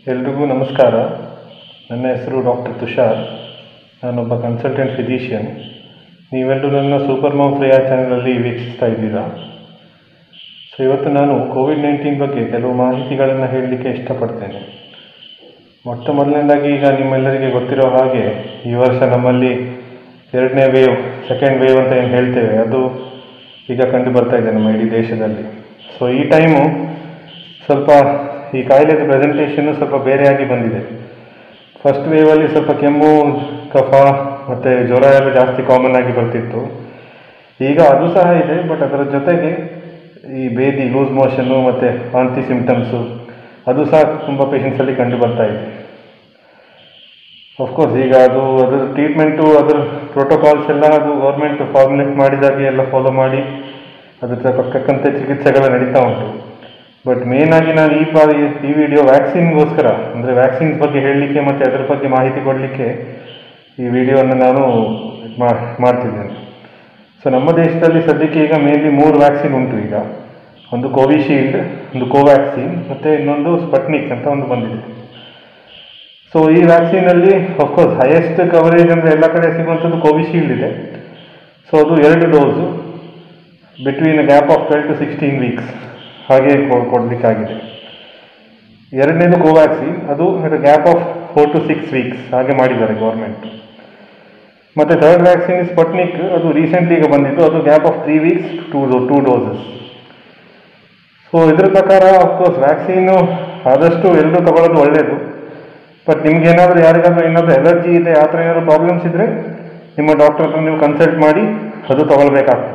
ಎಲ್ರಿಗೂ ನಮಸ್ಕಾರ. ನನ್ನ ಹೆಸರು ಡಾಕ್ಟರ್ ತುಷಾರ್. ನಾನೊಬ್ಬ ಕನ್ಸಲ್ಟೆಂಟ್ ಫಿಸಿಷಿಯನ್. ನೀವೆಲ್ಲರೂ ನನ್ನ ಸೂಪರ್ ಮಾಮ್ ಫ್ರೀಯಾ ಚಾನಲಲ್ಲಿ ವೀಕ್ಷಿಸ್ತಾ ಇದ್ದೀರಾ. ಸೊ ಇವತ್ತು ನಾನು ಕೋವಿಡ್-19 ಬಗ್ಗೆ ಕೆಲವು ಮಾಹಿತಿಗಳನ್ನು ಹೇಳಲಿಕ್ಕೆ ಇಷ್ಟಪಡ್ತೇನೆ. ಮೊದಲನೇದಾಗಿ ಈಗ ನಿಮ್ಮೆಲ್ಲರಿಗೆ ಗೊತ್ತಿರೋ ಹಾಗೆ ಈ ವರ್ಷ ನಮ್ಮಲ್ಲಿ ಎರಡನೇ ವೇವ್, ಸೆಕೆಂಡ್ ವೇವ್ ಅಂತ ಏನು ಹೇಳ್ತೇವೆ, ಅದು ಈಗ ಕಂಡು ಬರ್ತಾ ಇದೆ ನಮ್ಮ ಇಡೀ ದೇಶದಲ್ಲಿ. ಸೊ ಈ ಟೈಮು ಸ್ವಲ್ಪ ಈ ಕಾಯಿಲೆದ ಪ್ರೆಸೆಂಟೇಷನ್ನು ಸ್ವಲ್ಪ ಬೇರೆಯಾಗಿ ಬಂದಿದೆ. ಫಸ್ಟ್ ವೇವಲ್ಲಿ ಸ್ವಲ್ಪ ಕೆಮ್ಮು, ಕಫ ಮತ್ತು ಜ್ವರ ಎಲ್ಲ ಜಾಸ್ತಿ ಕಾಮನ್ ಆಗಿ ಬರ್ತಿತ್ತು. ಈಗ ಅದು ಸಹ ಇದೆ, ಬಟ್ ಅದರ ಜೊತೆಗೆ ಈ ಬೇದಿ, ಲೂಸ್ ಮೋಷನ್ನು ಮತ್ತು ವಾಂತಿ ಸಿಂಪ್ಟಮ್ಸು ಅದು ಸಹ ತುಂಬ ಪೇಷಂಟ್ಸಲ್ಲಿ ಕಂಡು ಬರ್ತಾ ಇದೆ. ಅಫ್ಕೋರ್ಸ್ ಈಗ ಅದರ ಟ್ರೀಟ್ಮೆಂಟು, ಅದರ ಪ್ರೋಟೋಕಾಲ್ಸ್ ಎಲ್ಲ ಅದು ಗೌರ್ಮೆಂಟ್ ಫಾರ್ಮುಲೇಟ್ ಮಾಡಿದಾಗೆ ಎಲ್ಲ ಫಾಲೋ ಮಾಡಿ ಅದ್ರ ತಕ್ಕಂತೆ ಚಿಕಿತ್ಸೆಗಳು ನಡೀತಾ ಉಂಟು. ಬಟ್ ಮೇಯ್ನಾಗಿ ನಾನು ಈ ವಿಡಿಯೋ ವ್ಯಾಕ್ಸಿನ್ಗೋಸ್ಕರ, ಅಂದರೆ ವ್ಯಾಕ್ಸಿನ್ಸ್ ಬಗ್ಗೆ ಹೇಳಲಿಕ್ಕೆ ಮತ್ತು ಅದರ ಬಗ್ಗೆ ಮಾಹಿತಿ ಕೊಡಲಿಕ್ಕೆ ಈ ವಿಡಿಯೋವನ್ನು ನಾನು ಮಾಡ್ತಿದ್ದೇನೆ. ಸೊ ನಮ್ಮ ದೇಶದಲ್ಲಿ ಸದ್ಯಕ್ಕೆ ಈಗ ಮೇನ್ಲಿ 3 ವ್ಯಾಕ್ಸಿನ್ ಉಂಟು. ಈಗ ಒಂದು ಕೋವಿಶೀಲ್ಡ್, ಒಂದು ಕೋವ್ಯಾಕ್ಸಿನ್ ಮತ್ತು ಇನ್ನೊಂದು ಸ್ಪಟ್ನಿಕ್ ಅಂತ ಒಂದು ಬಂದಿದೆ. ಸೊ ಈ ವ್ಯಾಕ್ಸಿನಲ್ಲಿ ಅಫ್ಕೋರ್ಸ್ ಹೈಯೆಸ್ಟ್ ಕವರೇಜ್ ಅಂದರೆ ಎಲ್ಲ ಕಡೆ ಸಿಗುವಂಥದ್ದು ಕೋವಿಶೀಲ್ಡ್ ಇದೆ. ಸೊ ಅದು 2 dose between a gap of 12 to 16 weeks ಹಾಗೆ ಕೊಡಲಿಕ್ಕಾಗಿದೆ. ಎರಡನೇದು ಕೋವ್ಯಾಕ್ಸಿನ್, ಅದು ಗ್ಯಾಪ್ ಆಫ್ 4 to 6 ವೀಕ್ಸ್ ಹಾಗೆ ಮಾಡಿದ್ದಾರೆ ಗೌರ್ಮೆಂಟ್. ಮತ್ತು ಥರ್ಡ್ ವ್ಯಾಕ್ಸಿನ್ ಸ್ಪಟ್ನಿಕ್, ಅದು ರೀಸೆಂಟ್ಲಿ ಈಗ ಬಂದಿದ್ದು, ಅದು gap of 3 weeks, 2 doses. So ಇದರ ಪ್ರಕಾರ ಅಫ್ಕೋರ್ಸ್ ವ್ಯಾಕ್ಸಿನ್ನು ಆದಷ್ಟು ಎಲ್ಲರೂ ತಗೊಳ್ಳೋದು ಒಳ್ಳೆಯದು. ಬಟ್ ನಿಮ್ಗೇನಾದರೂ ಯಾರಿಗಾದ್ರೂ ಏನಾದರೂ ಎಲರ್ಜಿ ಇದೆ, ಆ ಥರ ಏನಾದರೂ ಪ್ರಾಬ್ಲಮ್ಸ್ ಇದ್ದರೆ ನಿಮ್ಮ ಡಾಕ್ಟರ್ ಹತ್ರ ನೀವು ಕನ್ಸಲ್ಟ್ ಮಾಡಿ ಅದು ತಗೊಳ್ಬೇಕಾಗ್ತದೆ.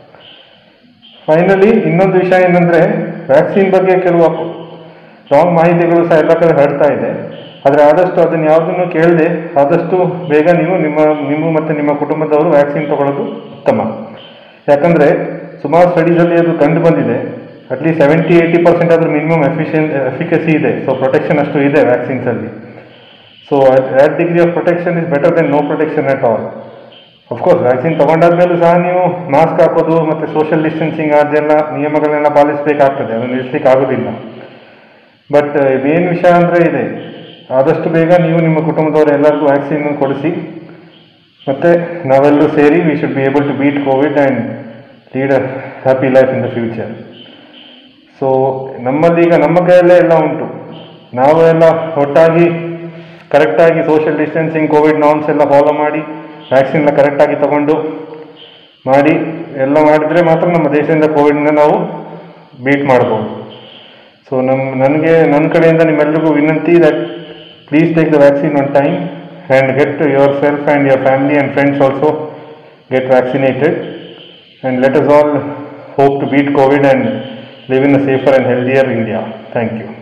ಫೈನಲಿ ಇನ್ನೊಂದು ವಿಷಯ ಏನಂದರೆ, ವ್ಯಾಕ್ಸಿನ್ ಬಗ್ಗೆ ಕೆಲವು ರಾಂಗ್ ಮಾಹಿತಿಗಳು ಸಹ ಎಲ್ಲ ಕಡೆ ಹರಡ್ತಾ ಇದೆ. ಆದರೆ ಆದಷ್ಟು ಅದನ್ನು ಯಾವುದನ್ನು ಕೇಳದೆ ಆದಷ್ಟು ಬೇಗ ನೀವು ಮತ್ತು ನಿಮ್ಮ ಕುಟುಂಬದವರು ವ್ಯಾಕ್ಸಿನ್ ತಗೊಳ್ಳೋದು ಉತ್ತಮ. ಯಾಕಂದರೆ ಸುಮಾರು ಸ್ಟಡೀಸಲ್ಲಿ ಅದು ಕಂಡು ಬಂದಿದೆ, ಅಟ್ಲೀಸ್ಟ್ 70-80% ಆದರೂ ಮಿನಿಮಮ್ ಎಫಿಕಸಿ ಇದೆ. ಸೊ ಪ್ರೊಟೆಕ್ಷನ್ ಅಷ್ಟು ಇದೆ ವ್ಯಾಕ್ಸಿನ್ಸಲ್ಲಿ. So that degree of protection is better than no protection at all. Of course vaccine ತೊಗೊಂಡಾದ್ಮೇಲೂ ಸಹ ನೀವು ಮಾಸ್ಕ್ ಹಾಕೋದು ಮತ್ತು ಸೋಷಿಯಲ್ ಡಿಸ್ಟೆನ್ಸಿಂಗ್ ಅದೆಲ್ಲ ನಿಯಮಗಳನ್ನೆಲ್ಲ ಪಾಲಿಸಬೇಕಾಗ್ತದೆ, ಅದನ್ನು ನಿಲ್ಲಿಸ್ಲಿಕ್ಕೆ ಆಗೋದಿಲ್ಲ. ಬಟ್ ಮೇನ್ ವಿಷಯ ಅಂದರೆ ಇದೆ, ಆದಷ್ಟು ಬೇಗ ನೀವು ನಿಮ್ಮ ಕುಟುಂಬದವರು ಎಲ್ಲರಿಗೂ ವ್ಯಾಕ್ಸಿನ್ ಕೊಡಿಸಿ, ಮತ್ತು ನಾವೆಲ್ಲರೂ ಸೇರಿ we should be able to beat Covid and lead a happy life in the future. So ನಮ್ಮಲ್ಲಿ ಈಗ ನಮ್ಮ ಕೈಯಲ್ಲೇ ಎಲ್ಲ ಉಂಟು. ನಾವು ಎಲ್ಲ ಒಟ್ಟಾಗಿ ಕರೆಕ್ಟಾಗಿ ಸೋಷಿಯಲ್ ಡಿಸ್ಟೆನ್ಸಿಂಗ್, ಕೋವಿಡ್ ನಾರ್ಮ್ಸ್ ಎಲ್ಲ ಫಾಲೋ ಮಾಡಿ ವ್ಯಾಕ್ಸಿನ್ ಎಲ್ಲ ಕರೆಕ್ಟಾಗಿ ತಗೊಂಡು ಎಲ್ಲ ಮಾಡಿದರೆ ಮಾತ್ರ ನಮ್ಮ ದೇಶದಿಂದ ಕೋವಿಡ್ನ ನಾವು ಬೀಟ್ ಮಾಡ್ಬೋದು. ಸೊ ನನ್ನ ಕಡೆಯಿಂದ ನಿಮ್ಮೆಲ್ಲರಿಗೂ ವಿನಂತಿ that please take the vaccine on time and get yourself and your family and friends also get vaccinated and let us all hope to beat Covid and live in a safer and healthier India. Thank you.